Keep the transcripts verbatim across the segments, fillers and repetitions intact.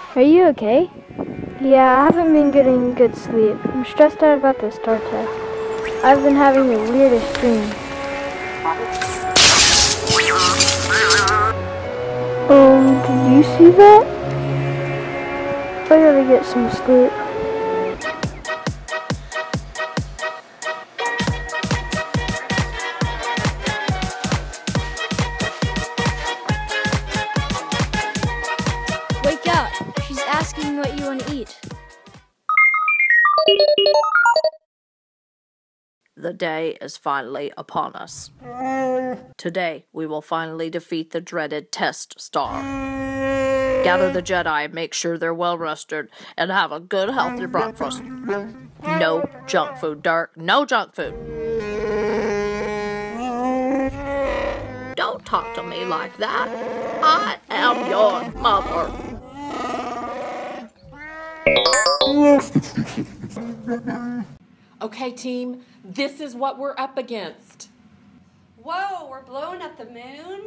Are you okay? Yeah, I haven't been getting good sleep. I'm stressed out about the STAR test. I've been having the weirdest dreams. Um, did you see that? I gotta get some sleep. Wake up! She's asking what you want to eat. The day is finally upon us. Today, we will finally defeat the dreaded test star. Gather the Jedi, make sure they're well rested, and have a good healthy breakfast. No junk food, Dirk. No junk food. Don't talk to me like that. I am your mother. Okay, team, this is what we're up against. Whoa, we're blowing up the moon?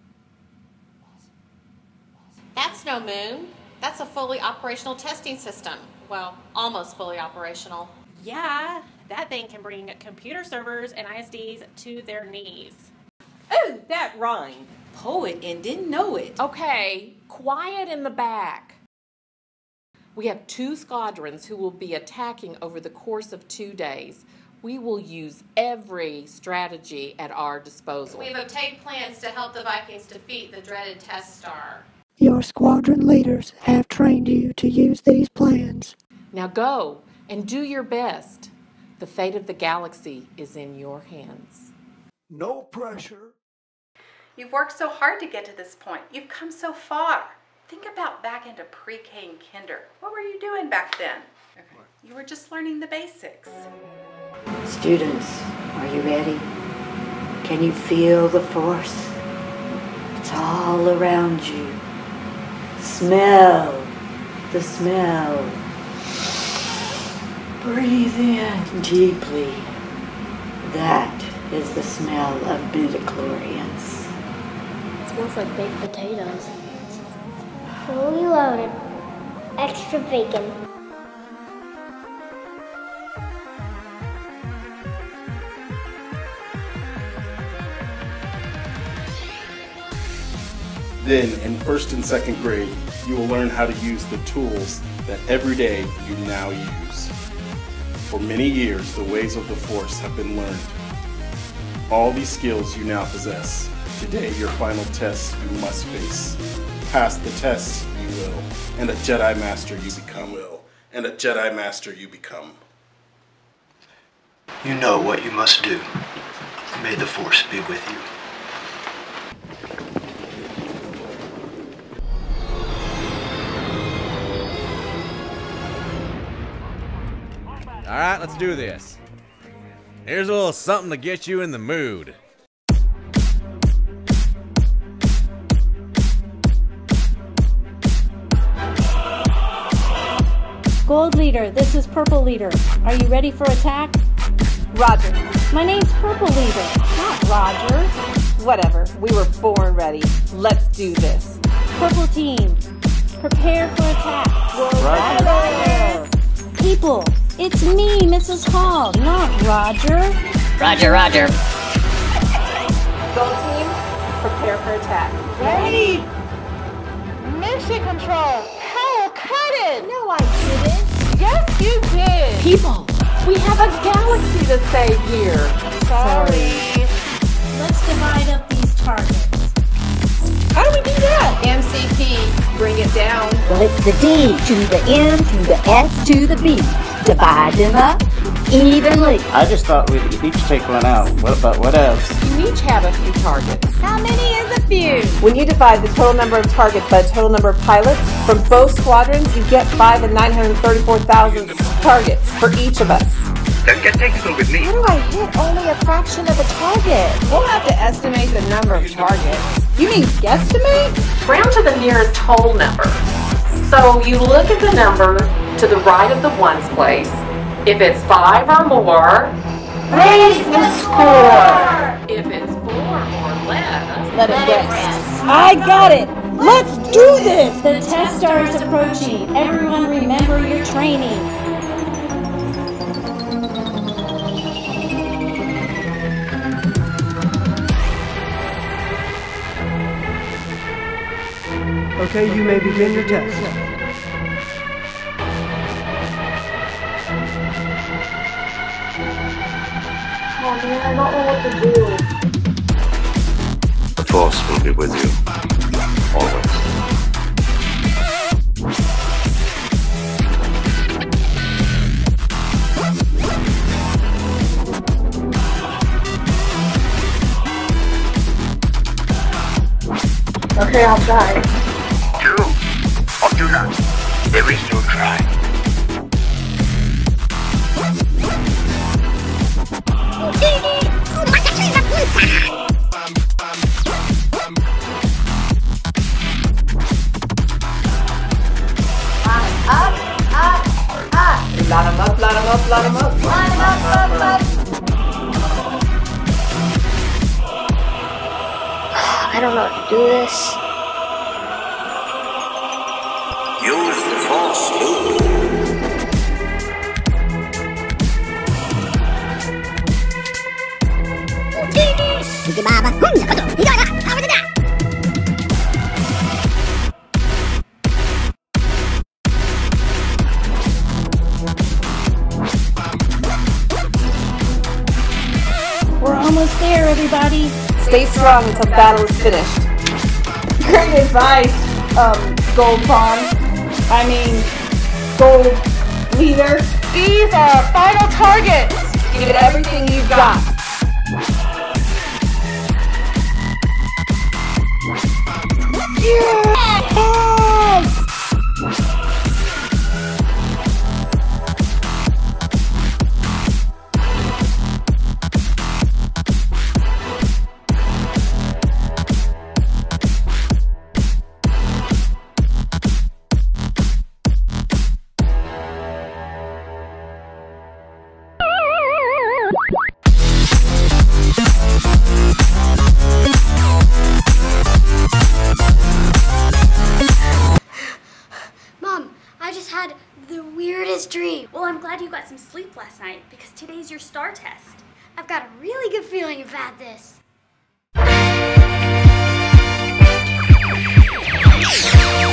That's no moon. That's a fully operational testing system. Well, almost fully operational. Yeah, that thing can bring computer servers and I S Ds to their knees. Oh, that rhymed. Poet and didn't know it. Okay, quiet in the back. We have two squadrons who will be attacking over the course of two days. We will use every strategy at our disposal. We've obtained plans to help the Vikings defeat the dreaded test star. Your squadron leaders have trained you to use these plans. Now go and do your best. The fate of the galaxy is in your hands. No pressure. You've worked so hard to get to this point. You've come so far. Think about back into pre-K and kinder. What were you doing back then? You were just learning the basics. Students, are you ready? Can you feel the force? It's all around you. Smell the smell. Breathe in deeply. That is the smell of midichlorians. It smells like baked potatoes. Fully loaded. Extra bacon. Then, in first and second grade, you will learn how to use the tools that every day you now use. For many years, the ways of the Force have been learned. All these skills you now possess. Today, your final test you must face. Pass the test, you will, and a Jedi Master you become will, and a Jedi Master you become. You know what you must do. May the Force be with you. Alright, let's do this. Here's a little something to get you in the mood. Gold Leader, this is Purple Leader. Are you ready for attack? Roger. My name's Purple Leader, not Roger. Whatever, we were born ready. Let's do this. Purple Team, prepare for attack. Roger. Roger. People, it's me, Missus Hall, not Roger. Roger, Roger. Gold Team, prepare for attack. Ready! Mission control! Hell, cut it! No, I didn't. Yes, you did! People, we have a galaxy to save here. Sorry. Let's divide up these targets. How do we do that? M C P, bring it down. Well, it's the D to the M to the S to the B. Divide them up evenly. I just thought we'd each take one out. What about what else? You each have a few targets. How many is a few? When you divide the total number of targets by the total number of pilots from both squadrons, you get five and nine hundred thirty-four thousand targets for each of us. Don't get technical with me. How do I hit only a fraction of a target? We'll have to estimate the number of targets. You mean guesstimate? Round to the nearest whole number. So you look at the number to the right of the ones place. If it's five or more, raise the score. If it's four or less, let it rest. I got it. Let's do this! The test star is approaching. Everyone remember your training. Okay, you may begin your test. Oh man, I don't know what to do. The Force will be with you. Always. Okay, I'll try. Do or do not. There is no try. Up, up, up. Line them up, line them up, line them up. Line them up, up, up. I don't know how to do this. Use the Force, Luke. We're almost there, everybody. Stay strong until battle is finished. Great advice, um, Gold Pawn. I mean, Gold Leader. These are our final targets. Give it everything you've got. Yes! Mom, I just had the weirdest dream. Well, I'm glad you got some sleep last night because today's your STAR test. I've got a really good feeling about this. Yeah!